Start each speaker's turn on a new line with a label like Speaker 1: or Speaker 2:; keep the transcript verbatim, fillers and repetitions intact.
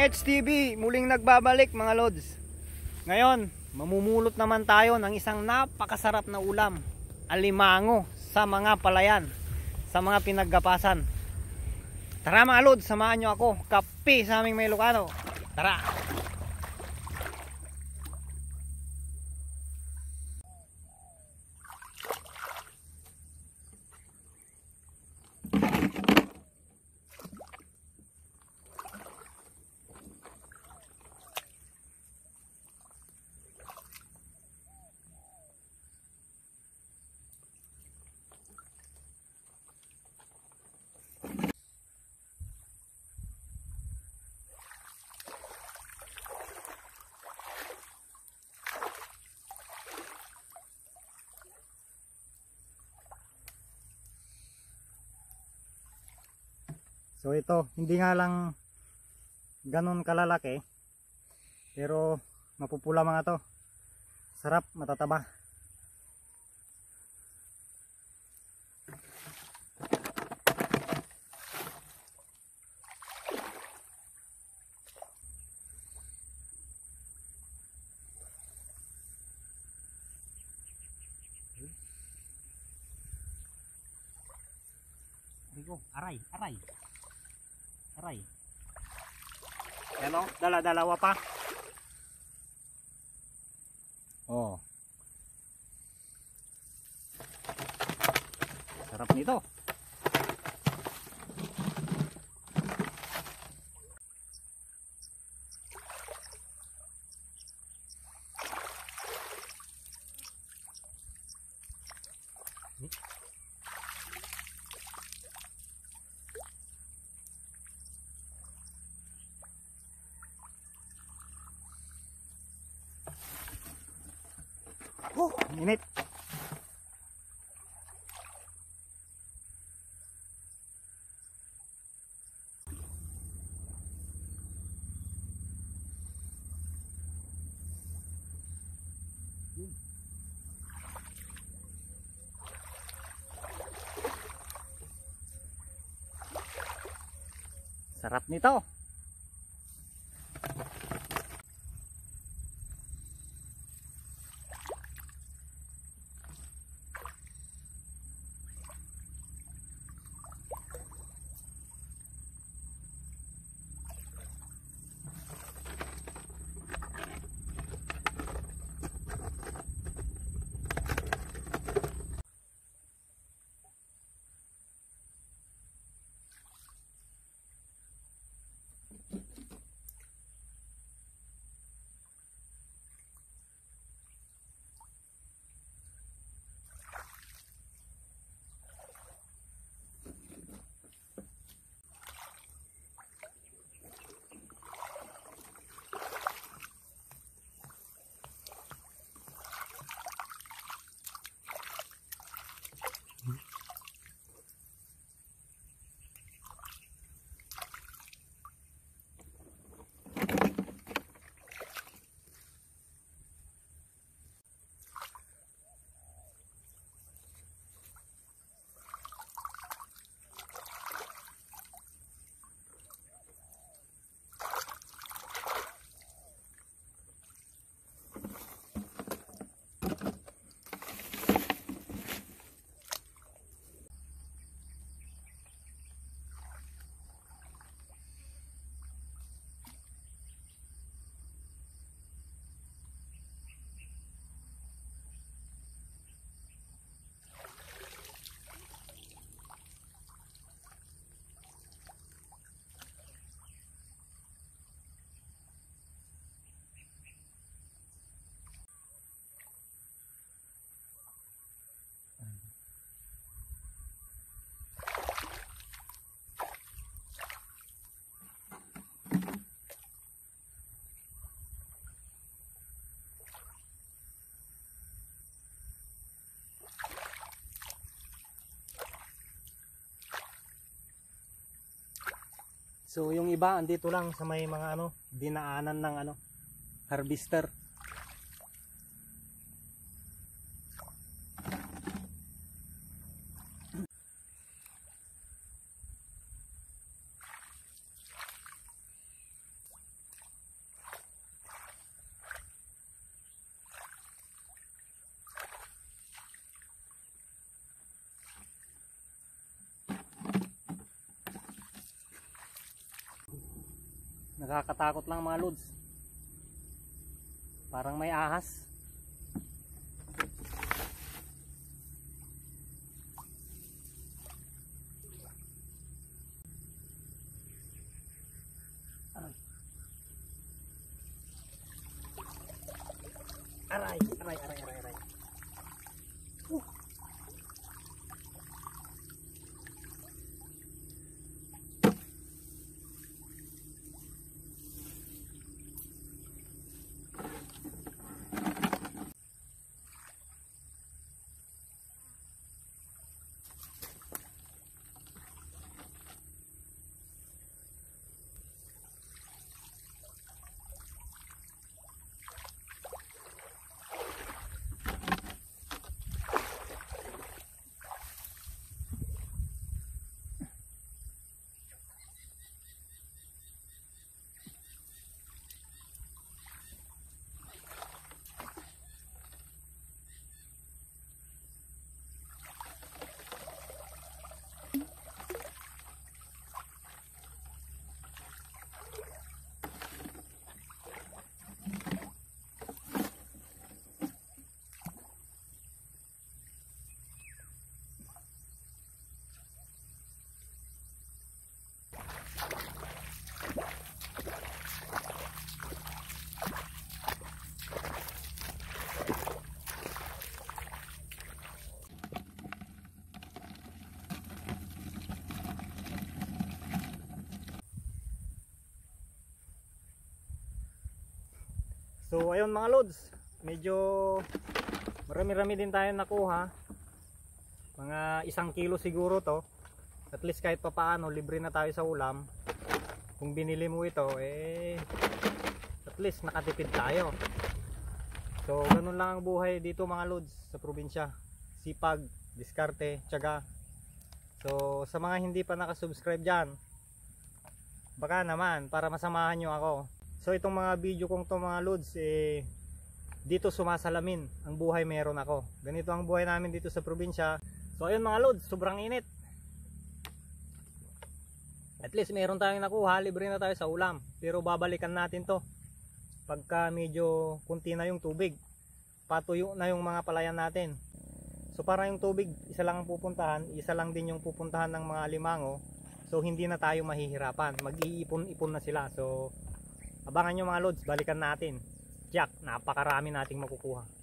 Speaker 1: Arch T V muling nagbabalik mga lods. Ngayon, mamumulot naman tayo ng isang napakasarap na ulam, alimango sa mga palayan, sa mga pinaggapasan. Tara mga lods, samahan nyo ako, kape sa aming may Ilocano. Tara! So ito, hindi nga lang ganun kalalaki, pero mapupula mga to. Sarap, matataba. Aray, aray. Aray. Yan o, dala-dalawa pa. Oh. Sarap nito. Oh, init. Sarap nito. So yung iba andito lang sa may mga ano, dinaanan ng ano, harvester. Nakakatakot lang mga lods. Parang may ahas. Aray, aray, aray, aray, aray. Uh. So ayun mga lods, medyo marami-rami din tayo nakuha. Mga isang kilo siguro to. At least kahit pa paano, libre na tayo sa ulam. Kung binili mo ito, eh at least nakatipid tayo. So ganun lang ang buhay dito mga lods sa probinsya. Sipag, diskarte, tiyaga. So sa mga hindi pa nakasubscribe dyan, baka naman para masamahan nyo ako. So itong mga video kong to mga lods, eh, dito sumasalamin ang buhay meron ako. Ganito ang buhay namin dito sa probinsya. So ayun mga lods, sobrang init. At least meron tayong nakuha, libre na tayo sa ulam. Pero babalikan natin to pagka medyo kunti na yung tubig. Patuyo na yung mga palayan natin. So para yung tubig, isa lang ang pupuntahan, isa lang din yung pupuntahan ng mga alimango. So hindi na tayo mahihirapan, mag-iipon-ipon na sila. So abangan nyo mga lods, balikan natin. Jack, napakarami nating makukuha.